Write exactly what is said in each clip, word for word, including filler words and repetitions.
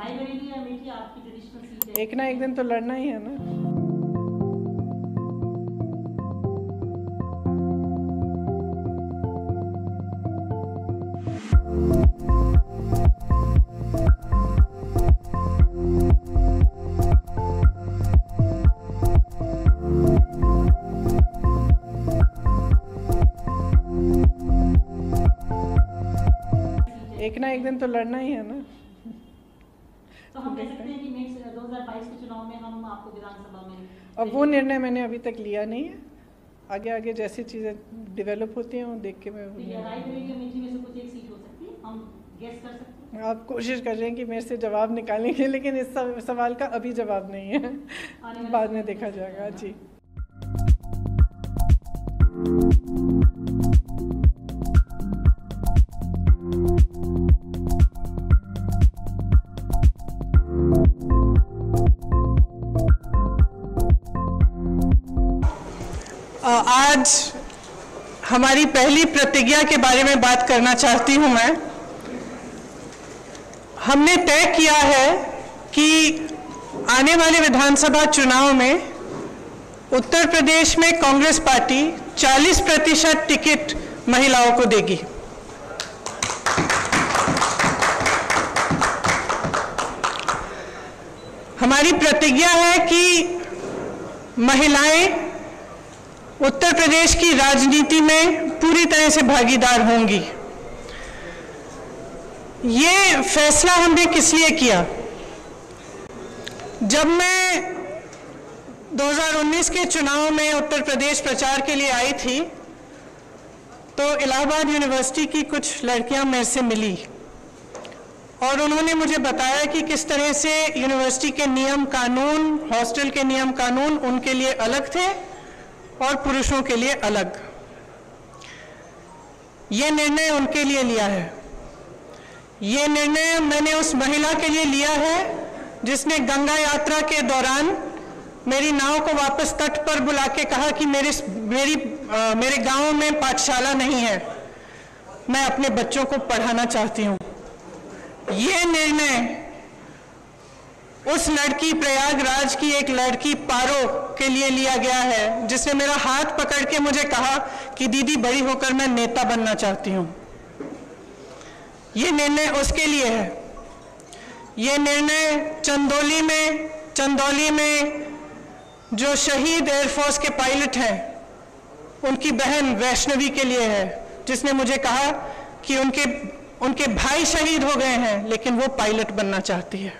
रायबरेली या अमेठी आपकी traditional seat है? एक ना एक दिन तो लड़ना ही है ना। एक ना एक दिन तो लड़ना ही है ना। तो हम कह सकते हैं कि नेक्स्ट दो हज़ार बाईस के चुनाव में हम आपको विधानसभा में, अब वो निर्णय मैंने अभी तक लिया नहीं है। आगे आगे जैसी चीज़ें डेवलप होती हैं वो देख के मैं रायबरेली अमेठी में से कुछ एक सीट हो सकती है, हम गेस कर सकते हैं। आप कोशिश कर रहे हैं कि मेरे से जवाब निकालेंगे, लेकिन इस सवाल का अभी जवाब नहीं है, बाद में देखा जाएगा जी। आज हमारी पहली प्रतिज्ञा के बारे में बात करना चाहती हूं मैं। हमने तय किया है कि आने वाले विधानसभा चुनाव में उत्तर प्रदेश में कांग्रेस पार्टी चालीस प्रतिशत टिकट महिलाओं को देगी। हमारी प्रतिज्ञा है कि महिलाएं उत्तर प्रदेश की राजनीति में पूरी तरह से भागीदार होंगी। ये फैसला हमने किस लिए किया? जब मैं दो हज़ार उन्नीस के चुनाव में उत्तर प्रदेश प्रचार के लिए आई थी तो इलाहाबाद यूनिवर्सिटी की कुछ लड़कियां मेरे से मिली और उन्होंने मुझे बताया कि किस तरह से यूनिवर्सिटी के नियम कानून, हॉस्टल के नियम कानून उनके लिए अलग थे और पुरुषों के लिए अलग। ये निर्णय उनके लिए लिया है। ये निर्णय मैंने उस महिला के लिए लिया है जिसने गंगा यात्रा के दौरान मेरी नाव को वापस तट पर बुला के कहा कि मेरे मेरी आ, मेरे गांव में पाठशाला नहीं है, मैं अपने बच्चों को पढ़ाना चाहती हूँ। ये निर्णय उस लड़की, प्रयागराज की एक लड़की पारो के लिए लिया गया है जिसने मेरा हाथ पकड़ के मुझे कहा कि दीदी बड़ी होकर मैं नेता बनना चाहती हूँ। ये निर्णय उसके लिए है। ये निर्णय चंदौली में चंदौली में जो शहीद एयरफोर्स के पायलट हैं उनकी बहन वैष्णवी के लिए है, जिसने मुझे कहा कि उनके उनके भाई शहीद हो गए हैं लेकिन वो पायलट बनना चाहती है।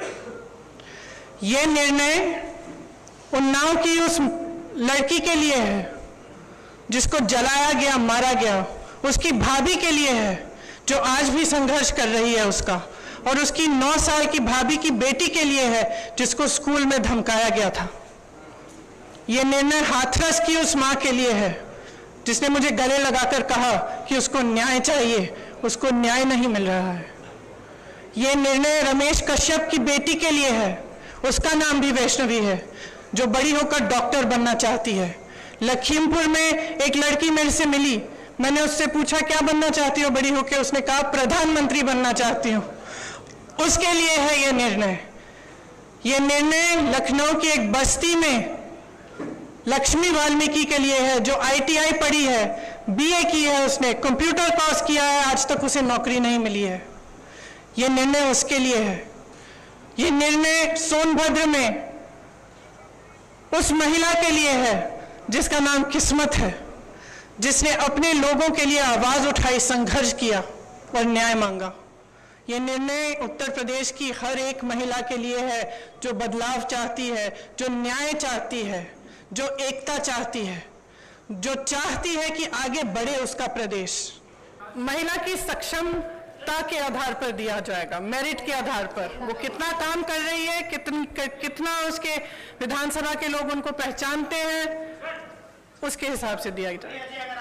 ये निर्णय उन्नाव की उस लड़की के लिए है जिसको जलाया गया, मारा गया, उसकी भाभी के लिए है जो आज भी संघर्ष कर रही है उसका, और उसकी नौ साल की भाभी की बेटी के लिए है जिसको स्कूल में धमकाया गया था। ये निर्णय हाथरस की उस माँ के लिए है जिसने मुझे गले लगाकर कहा कि उसको न्याय चाहिए, उसको न्याय नहीं मिल रहा है। ये निर्णय रमेश कश्यप की बेटी के लिए है, उसका नाम भी वैष्णवी है, जो बड़ी होकर डॉक्टर बनना चाहती है। लखीमपुर में एक लड़की मेरे से मिली, मैंने उससे पूछा क्या बनना चाहती हो बड़ी होकर, उसने कहा प्रधानमंत्री बनना चाहती हूँ। उसके लिए है ये निर्णय। ये निर्णय लखनऊ की एक बस्ती में लक्ष्मी वाल्मीकि के लिए है जो आई टी आई पढ़ी है, बी ए की है, उसने कंप्यूटर कोर्स किया है, आज तक उसे नौकरी नहीं मिली है। ये निर्णय उसके लिए है। ये निर्णय सोनभद्र में उस महिला के लिए है जिसका नाम किस्मत है, जिसने अपने लोगों के लिए आवाज उठाई, संघर्ष किया और न्याय मांगा। ये निर्णय उत्तर प्रदेश की हर एक महिला के लिए है जो बदलाव चाहती है, जो न्याय चाहती है, जो एकता चाहती है, जो चाहती है कि आगे बढ़े उसका प्रदेश। महिला की सक्षमता के आधार पर दिया जाएगा, मेरिट के आधार पर। वो कितना काम कर रही है, कितन, कितना उसके विधानसभा के लोग उनको पहचानते हैं, उसके हिसाब से दिया जाएगा।